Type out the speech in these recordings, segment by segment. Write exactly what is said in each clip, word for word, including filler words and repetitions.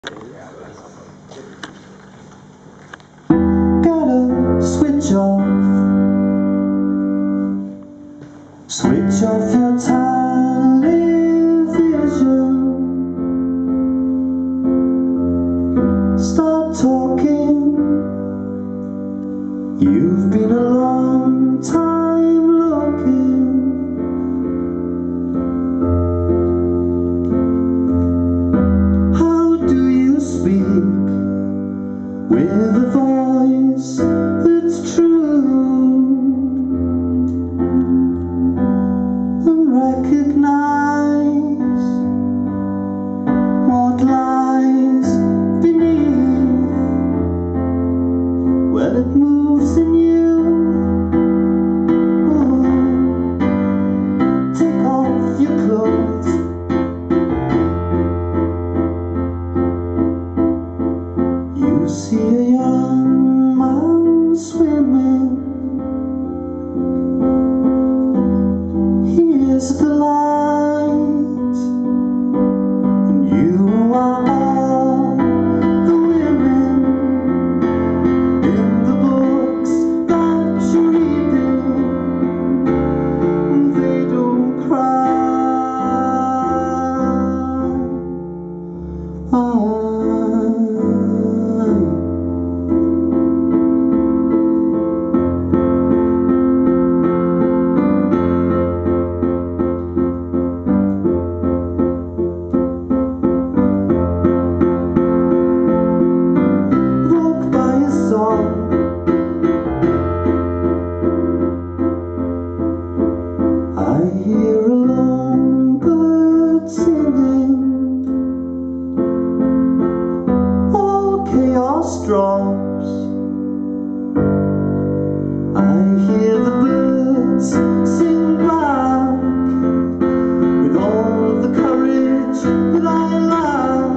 Gotta switch off, switch off your television, start talking. You've been a long time looking. How do you speak with a voice that's true and recognize what lies beneath? Well, it moves in you. Oh, take off your clothes. You see a young man swimming. Here's the light, and you are all the women in the books that you're reading. They don't cry. Oh. I hear a lone bird singing. All chaos drops. I hear the birds sing back with all the courage that I lack.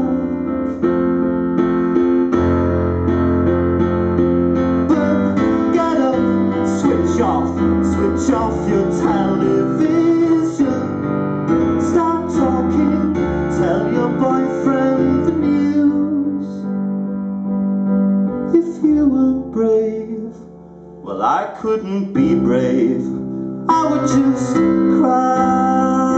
But get up, switch off, switch off your television. Start talking, tell your boyfriend the news. If you weren't brave, well, I couldn't be brave. I would just cry.